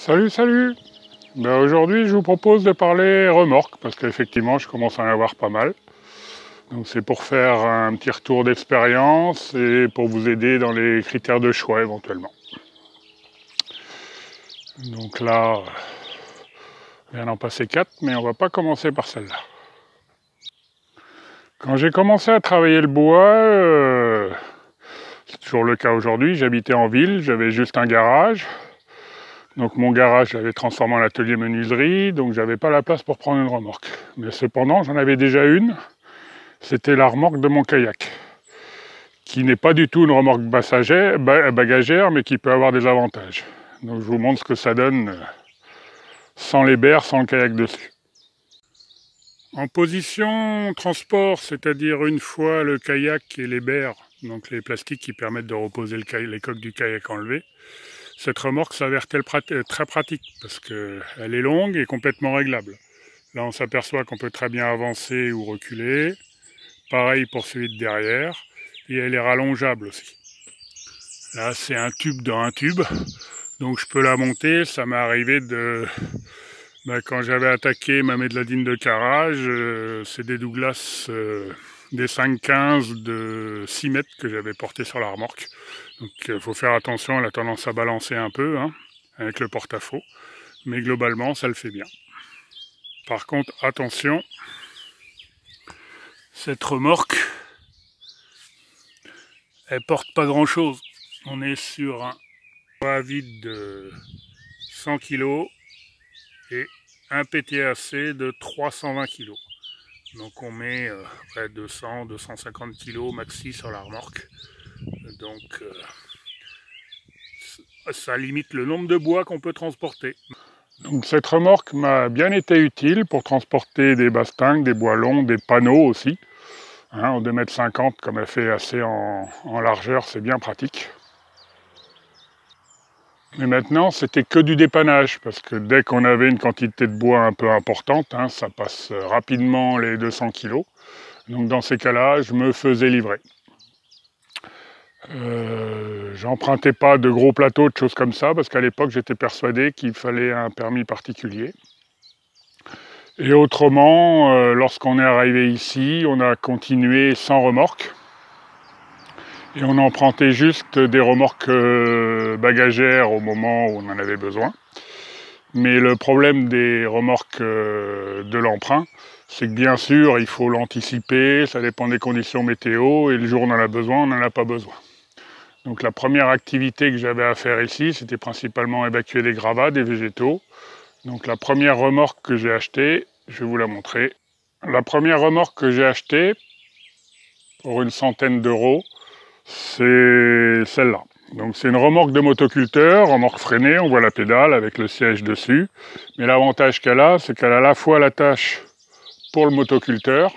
Salut, salut! Aujourd'hui, je vous propose de parler remorque, parce qu'effectivement, je commence à en avoir pas mal. Donc c'est pour faire un petit retour d'expérience et pour vous aider dans les critères de choix éventuellement. Donc là, il vient d'en passer 4, mais on va pas commencer par celle-là. Quand j'ai commencé à travailler le bois, c'est toujours le cas aujourd'hui, j'habitais en ville, j'avais juste un garage. Donc mon garage, je l'avais transformé en atelier menuiserie, donc j'avais pas la place pour prendre une remorque. Mais cependant, j'en avais déjà une, c'était la remorque de mon kayak, qui n'est pas du tout une remorque bagagère, mais qui peut avoir des avantages. Donc je vous montre ce que ça donne sans les berres, sans le kayak dessus. En position transport, c'est-à-dire une fois le kayak et les berres, donc les plastiques qui permettent de reposer les coques du kayak enlevées, cette remorque s'avère très pratique parce qu'elle est longue et complètement réglable. Là, on s'aperçoit qu'on peut très bien avancer ou reculer. Pareil pour celui de derrière. Et elle est rallongeable aussi. Là, c'est un tube dans un tube. Donc, je peux la monter. Ça m'est arrivé quand j'avais attaqué ma médeladine de carrage, c'est des Douglas des 5,15 de 6 mètres que j'avais porté sur la remorque. Donc il faut faire attention, elle a tendance à balancer un peu avec le porte-à-faux, mais globalement ça le fait bien. Par contre, attention, cette remorque, elle porte pas grand-chose. On est sur un poids vide de 100 kg et un PTAC de 320 kg. Donc on met 200-250 kg maxi sur la remorque. Donc ça limite le nombre de bois qu'on peut transporter. Donc cette remorque m'a bien été utile pour transporter des bastingues, des bois longs, des panneaux aussi. En 2,50 m, comme elle fait assez en largeur, c'est bien pratique. Mais maintenant, c'était que du dépannage, parce que dès qu'on avait une quantité de bois un peu importante, ça passe rapidement les 200 kg. Donc dans ces cas-là, je me faisais livrer. J'empruntais pas de gros plateaux, de choses comme ça, parce qu'à l'époque, j'étais persuadé qu'il fallait un permis particulier. Et autrement, lorsqu'on est arrivé ici, on a continué sans remorque. Et on empruntait juste des remorques bagagères au moment où on en avait besoin. Mais le problème des remorques de l'emprunt, c'est que bien sûr, il faut l'anticiper, ça dépend des conditions météo, et le jour où on en a besoin, on n'en a pas besoin. Donc la première activité que j'avais à faire ici, c'était principalement évacuer des gravats, des végétaux. Donc la première remorque que j'ai achetée, je vais vous la montrer. La première remorque que j'ai achetée, pour une centaine d'euros, c'est celle-là. Donc c'est une remorque de motoculteur, remorque freinée, on voit la pédale avec le siège dessus. Mais l'avantage qu'elle a, c'est qu'elle a à la fois l'attache pour le motoculteur,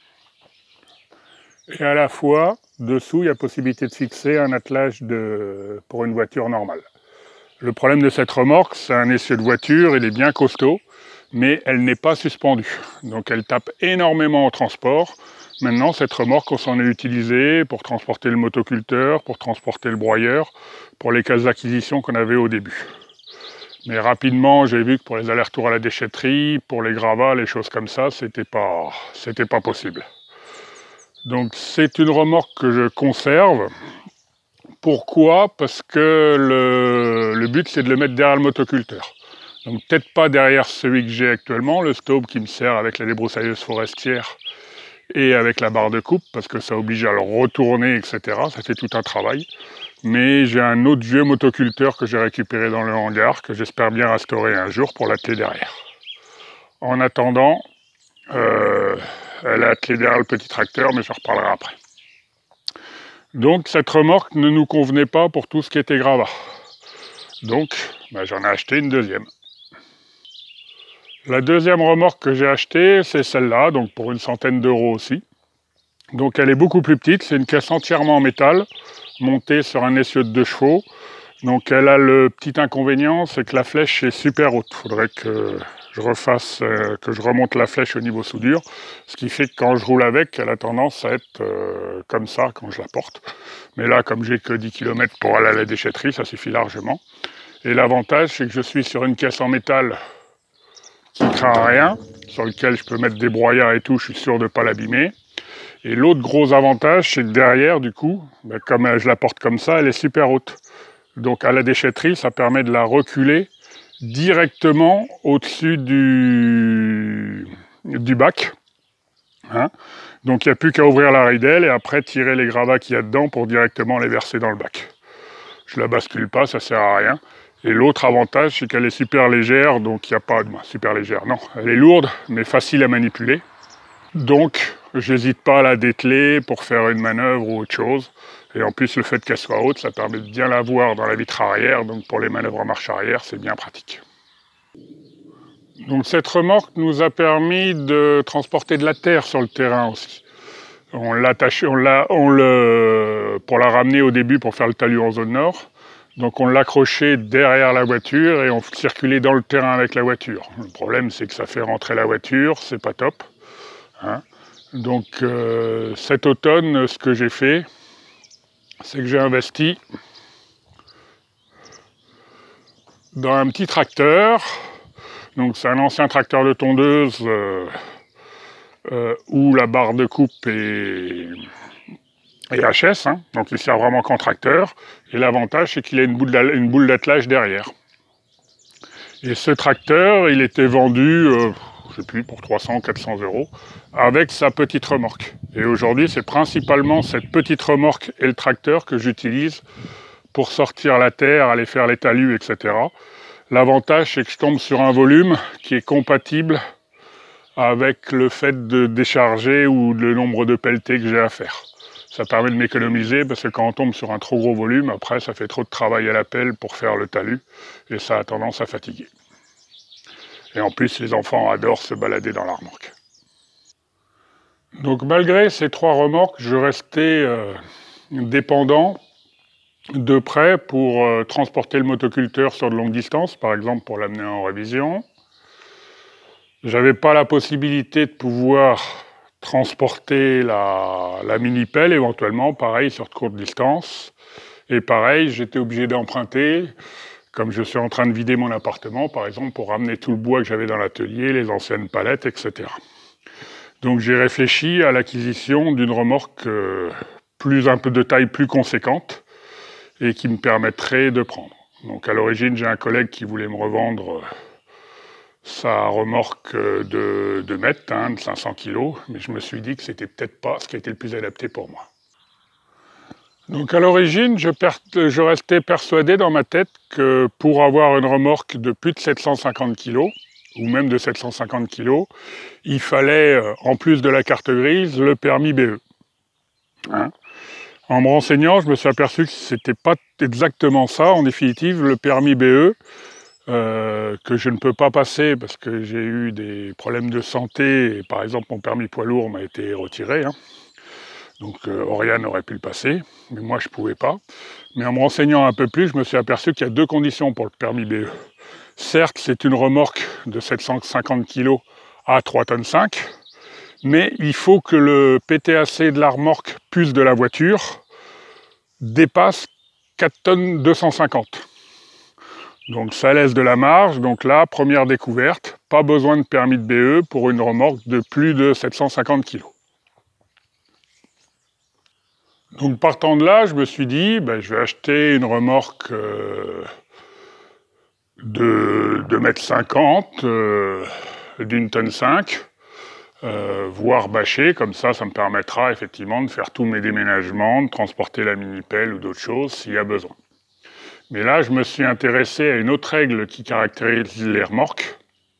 et à la fois, dessous, il y a possibilité de fixer un attelage pour une voiture normale. Le problème de cette remorque, c'est un essieu de voiture, il est bien costaud, mais elle n'est pas suspendue. Donc elle tape énormément au transport. Maintenant, cette remorque, on s'en est utilisée pour transporter le motoculteur, pour transporter le broyeur, pour les cases d'acquisition qu'on avait au début. Mais rapidement, j'ai vu que pour les allers-retours à la déchetterie, pour les gravats, les choses comme ça, c'était pas possible. Donc c'est une remorque que je conserve. Pourquoi? Parce que le but, c'est de le mettre derrière le motoculteur. Donc peut-être pas derrière celui que j'ai actuellement, le Staub qui me sert avec la débroussailleuse forestière et avec la barre de coupe, parce que ça oblige à le retourner, etc. Ça fait tout un travail. Mais j'ai un autre vieux motoculteur que j'ai récupéré dans le hangar, que j'espère bien restaurer un jour pour l'atteler derrière. En attendant, elle a attelé derrière le petit tracteur, mais je reparlerai après. Donc cette remorque ne nous convenait pas pour tout ce qui était gravat. Donc j'en ai acheté une deuxième. La deuxième remorque que j'ai achetée, c'est celle-là, donc pour une centaine d'euros aussi. Donc elle est beaucoup plus petite, c'est une caisse entièrement en métal, montée sur un essieu de 2 chevaux. Donc elle a le petit inconvénient, c'est que la flèche est super haute. Il faudrait que je remonte la flèche au niveau soudure, ce qui fait que quand je roule avec, elle a tendance à être comme ça quand je la porte. Mais là, comme j'ai que 10 km pour aller à la déchetterie, ça suffit largement. Et l'avantage, c'est que je suis sur une caisse en métal qui craint rien, sur lequel je peux mettre des broyats et tout, je suis sûr de ne pas l'abîmer. Et l'autre gros avantage, c'est que derrière, du coup, comme je la porte comme ça, elle est super haute. Donc à la déchetterie, ça permet de la reculer directement au-dessus du bac. Hein, donc il n'y a plus qu'à ouvrir la ridelle et après tirer les gravats qu'il y a dedans pour directement les verser dans le bac. Je la bascule pas, ça sert à rien. Et l'autre avantage, c'est qu'elle est super légère, donc il n'y a pas de... super légère, non. Elle est lourde, mais facile à manipuler. Donc, j'hésite pas à la dételer pour faire une manœuvre ou autre chose. Et en plus, le fait qu'elle soit haute, ça permet de bien la voir dans la vitre arrière. Donc pour les manœuvres en marche arrière, c'est bien pratique. Donc cette remorque nous a permis de transporter de la terre sur le terrain aussi. Pour la ramener au début pour faire le talus en zone nord. Donc on l'accrochait derrière la voiture et on circulait dans le terrain avec la voiture. Le problème, c'est que ça fait rentrer la voiture, c'est pas top. Hein. Donc cet automne, ce que j'ai fait, c'est que j'ai investi dans un petit tracteur. Donc c'est un ancien tracteur de tondeuse où la barre de coupe est HS, hein, donc il sert vraiment qu'en tracteur. Et l'avantage, c'est qu'il a une boule d'attelage derrière. Et ce tracteur, il était vendu, je sais plus, pour 300 ou 400 €, avec sa petite remorque. Et aujourd'hui, c'est principalement cette petite remorque et le tracteur que j'utilise pour sortir la terre, aller faire les talus, etc. L'avantage, c'est que je tombe sur un volume qui est compatible avec le fait de décharger ou le nombre de pelletés que j'ai à faire. Ça permet de m'économiser parce que quand on tombe sur un trop gros volume, après ça fait trop de travail à la pelle pour faire le talus et ça a tendance à fatiguer. Et en plus, les enfants adorent se balader dans la remorque. Donc malgré ces 3 remorques, je restais dépendant de près pour transporter le motoculteur sur de longues distances, par exemple pour l'amener en révision. J'avais pas la possibilité de pouvoir transporter la mini-pelle éventuellement, pareil sur de courtes distances. Et pareil, j'étais obligé d'emprunter, comme je suis en train de vider mon appartement, par exemple, pour ramener tout le bois que j'avais dans l'atelier, les anciennes palettes, etc. Donc j'ai réfléchi à l'acquisition d'une remorque un peu de taille plus conséquente et qui me permettrait de prendre. Donc à l'origine, j'ai un collègue qui voulait me revendre sa remorque de mètres, hein, de 500 kg, mais je me suis dit que c'était peut-être pas ce qui était le plus adapté pour moi. Donc à l'origine, je restais persuadé dans ma tête que pour avoir une remorque de plus de 750 kg, ou même de 750 kg, il fallait, en plus de la carte grise, le permis BE. Hein. En me renseignant, je me suis aperçu que c'était pas exactement ça. En définitive, le permis BE, que je ne peux pas passer parce que j'ai eu des problèmes de santé, et par exemple mon permis poids lourd m'a été retiré, hein. Donc Oriane aurait pu le passer, mais moi je ne pouvais pas. Mais en me renseignant un peu plus, je me suis aperçu qu'il y a 2 conditions pour le permis BE. Certes, c'est une remorque de 750 kg à 3,5 tonnes, mais il faut que le PTAC de la remorque plus de la voiture dépasse 4,250 tonnes. Donc ça laisse de la marge. Donc là, première découverte, pas besoin de permis de BE pour une remorque de plus de 750 kg. Donc partant de là, je me suis dit, je vais acheter une remorque de 2,50 m, d'une tonne 5, voire bâchée, comme ça me permettra effectivement de faire tous mes déménagements, de transporter la mini-pelle ou d'autres choses s'il y a besoin. Mais là, je me suis intéressé à une autre règle qui caractérise les remorques,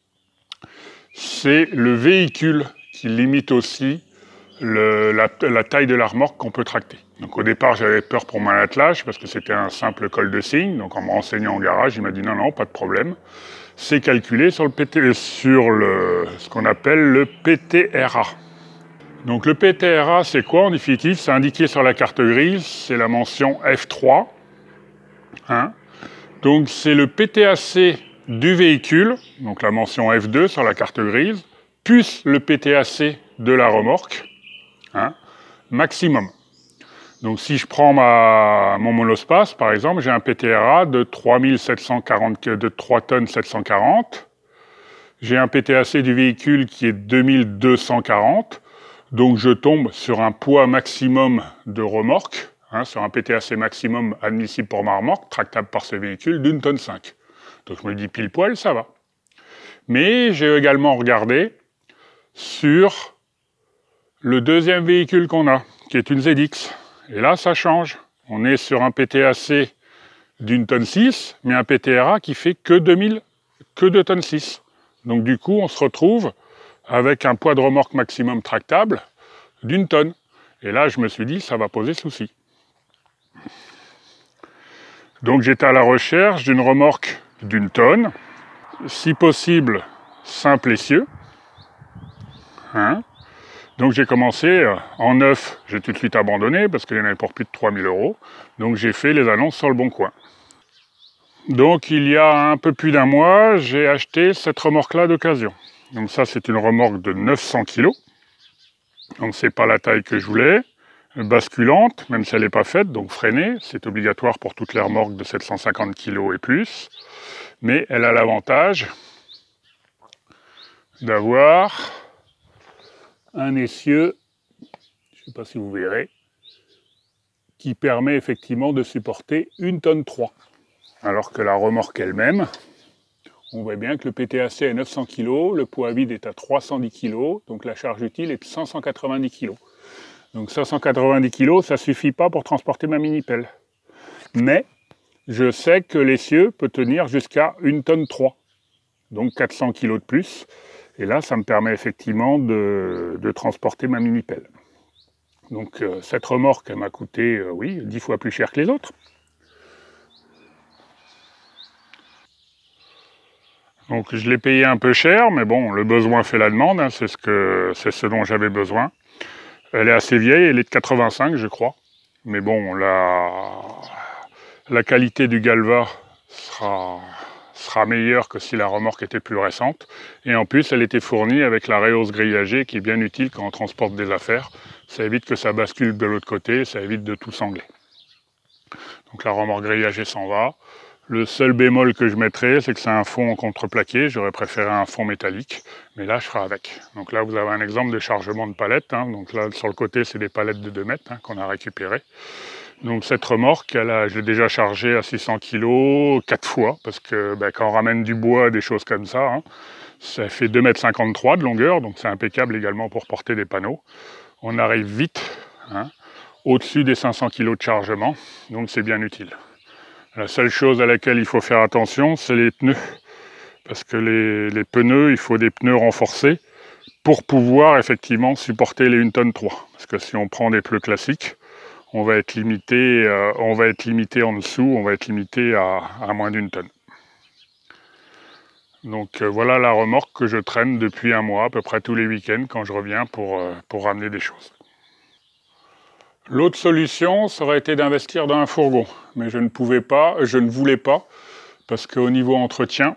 c'est le véhicule qui limite aussi la taille de la remorque qu'on peut tracter. Donc au départ, j'avais peur pour mon attelage parce que c'était un simple col de cygne. Donc en me renseignant en garage, il m'a dit non, pas de problème. C'est calculé sur ce qu'on appelle le PTRA. Donc le PTRA, c'est quoi en définitive? C'est indiqué sur la carte grise, c'est la mention F3. Hein, donc c'est le PTAC du véhicule, donc la mention F2 sur la carte grise, plus le PTAC de la remorque, hein, maximum. Donc si je prends mon monospace, par exemple, j'ai un PTRA de 3 tonnes 740. J'ai un PTAC du véhicule qui est 2240. Donc je tombe sur un poids maximum de remorque, sur un PTAC maximum admissible pour ma remorque, tractable par ce véhicule, d'1,5 tonne. Donc je me dis pile poil, ça va. Mais j'ai également regardé sur le deuxième véhicule qu'on a, qui est une ZX. Et là, ça change. On est sur un PTAC d'1,6 tonne, mais un PTRA qui fait que 2,6 tonnes. Donc du coup, on se retrouve avec un poids de remorque maximum tractable d'1 tonne. Et là, je me suis dit, ça va poser souci. Donc j'étais à la recherche d'une remorque d'1 tonne, si possible, simple essieu. Donc j'ai commencé en neuf, j'ai tout de suite abandonné parce qu'il y en avait pour plus de 3000 €. Donc j'ai fait les annonces sur le Bon Coin. Donc il y a un peu plus d'un mois, j'ai acheté cette remorque-là d'occasion. Donc ça, c'est une remorque de 900 kg. Donc c'est pas la taille que je voulais. Basculante, même si elle n'est pas faite, donc freinée. C'est obligatoire pour toutes les remorques de 750 kg et plus. Mais elle a l'avantage d'avoir un essieu, je ne sais pas si vous verrez, qui permet effectivement de supporter 1,3 tonne. Alors que la remorque elle-même, on voit bien que le PTAC est 900 kg, le poids vide est à 310 kg, donc la charge utile est de 590 kg. Donc 590 kg, ça ne suffit pas pour transporter ma mini-pelle. Mais je sais que l'essieu peut tenir jusqu'à 1,3 tonne, donc 400 kg de plus. Et là, ça me permet effectivement de transporter ma mini-pelle. Donc cette remorque, elle m'a coûté, oui, 10 fois plus cher que les autres. Donc je l'ai payé un peu cher, mais bon, le besoin fait la demande, c'est ce dont j'avais besoin. Elle est assez vieille, elle est de 85, je crois. Mais bon, la qualité du galva sera meilleure que si la remorque était plus récente. Et en plus, elle était fournie avec la réhausse grillagée qui est bien utile quand on transporte des affaires. Ça évite que ça bascule de l'autre côté, ça évite de tout sangler. Donc la remorque grillagée s'en va. Le seul bémol que je mettrais, c'est que c'est un fond en contreplaqué. J'aurais préféré un fond métallique, mais là, je ferai avec. Donc là, vous avez un exemple de chargement de palettes. Donc là, sur le côté, c'est des palettes de 2 mètres qu'on a récupérées. Donc cette remorque, je l'ai déjà chargée à 600 kg 4 fois, parce que quand on ramène du bois, des choses comme ça, ça fait 2,53 m de longueur, donc c'est impeccable également pour porter des panneaux. On arrive vite, au-dessus des 500 kg de chargement, donc c'est bien utile. La seule chose à laquelle il faut faire attention, c'est les pneus. Parce que les pneus, il faut des pneus renforcés pour pouvoir effectivement supporter les 1,3 tonne. Parce que si on prend des pneus classiques, on va être limité en dessous, on va être limité à moins d'1 tonne. Donc voilà la remorque que je traîne depuis un mois, à peu près tous les week-ends quand je reviens pour ramener des choses. L'autre solution, ça aurait été d'investir dans un fourgon. Mais je ne voulais pas, parce qu'au niveau entretien,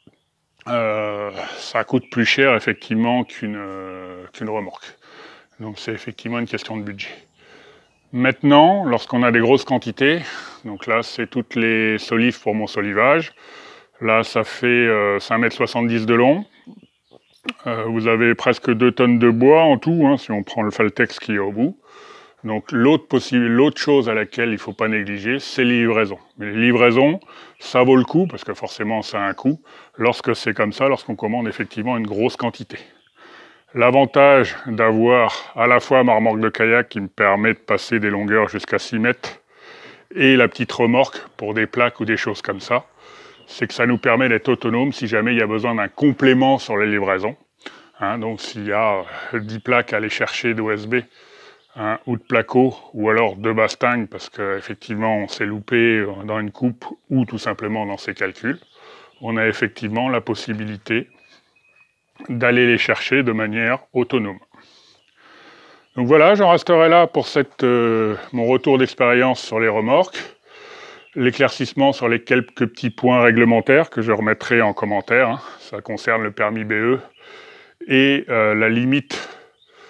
ça coûte plus cher effectivement qu'une remorque. Donc c'est effectivement une question de budget. Maintenant, lorsqu'on a des grosses quantités, donc là c'est toutes les solives pour mon solivage, là ça fait 5,70 m de long, vous avez presque 2 tonnes de bois en tout, si on prend le Faltex qui est au bout. Donc l'autre chose à laquelle il ne faut pas négliger, c'est les livraisons. Mais les livraisons, ça vaut le coup, parce que forcément ça a un coût, lorsque c'est comme ça, lorsqu'on commande effectivement une grosse quantité. L'avantage d'avoir à la fois ma remorque de kayak qui me permet de passer des longueurs jusqu'à 6 mètres et la petite remorque pour des plaques ou des choses comme ça, c'est que ça nous permet d'être autonome si jamais il y a besoin d'un complément sur les livraisons. Donc s'il y a 10 plaques à aller chercher d'OSB, ou de placo, ou alors de bastingue, parce qu'effectivement on s'est loupé dans une coupe, ou tout simplement dans ses calculs, on a effectivement la possibilité d'aller les chercher de manière autonome. Donc voilà, j'en resterai là pour mon retour d'expérience sur les remorques, l'éclaircissement sur les quelques petits points réglementaires que je remettrai en commentaire. Ça concerne le permis BE et la limite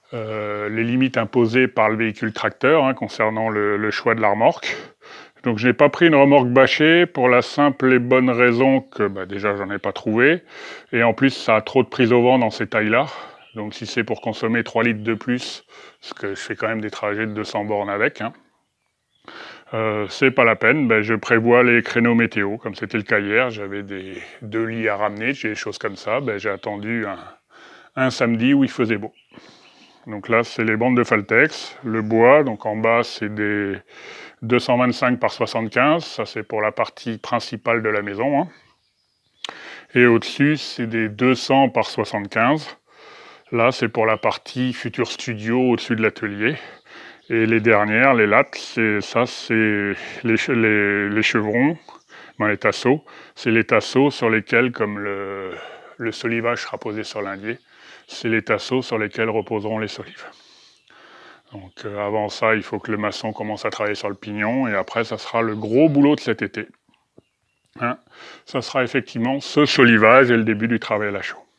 les limites imposées par le véhicule tracteur hein, concernant le choix de la remorque. Donc je n'ai pas pris une remorque bâchée pour la simple et bonne raison que déjà j'en ai pas trouvé. Et en plus ça a trop de prise au vent dans ces tailles-là. Donc si c'est pour consommer 3 litres de plus, parce que je fais quand même des trajets de 200 bornes avec, hein, c'est pas la peine. Je prévois les créneaux météo, comme c'était le cas hier. J'avais 2 lits à ramener, des choses comme ça. J'ai attendu un samedi où il faisait beau. Donc là c'est les bandes de Faltex, le bois, donc en bas c'est des 225 par 75, ça c'est pour la partie principale de la maison. Hein. Et au-dessus c'est des 200 par 75, là c'est pour la partie futur studio au-dessus de l'atelier. Et les dernières, les lattes, c'est les chevrons, les tasseaux. C'est les tasseaux sur lesquels, comme le solivage sera posé sur l'indier, c'est les tasseaux sur lesquels reposeront les solives. Donc avant ça, il faut que le maçon commence à travailler sur le pignon, et après, ça sera le gros boulot de cet été. Hein, ça sera effectivement ce solivage et le début du travail à la chaux.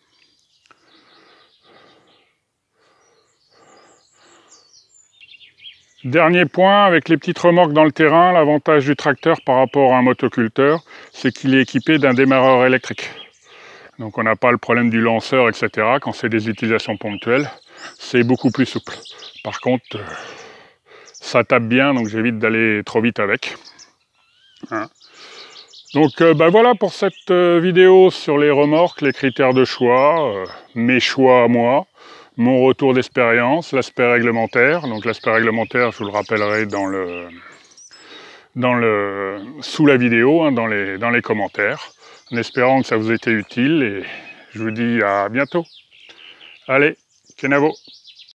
Dernier point, avec les petites remorques dans le terrain, l'avantage du tracteur par rapport à un motoculteur, c'est qu'il est équipé d'un démarreur électrique. Donc on n'a pas le problème du lanceur, etc. Quand c'est des utilisations ponctuelles, c'est beaucoup plus souple. Par contre, ça tape bien, donc j'évite d'aller trop vite avec. Hein. Donc voilà pour cette vidéo sur les remorques, les critères de choix, mes choix à moi. Mon retour d'expérience, l'aspect réglementaire. Donc l'aspect réglementaire, je vous le rappellerai sous la vidéo, hein, dans les commentaires. En espérant que ça vous ait été utile et je vous dis à bientôt. Allez, Kenavo!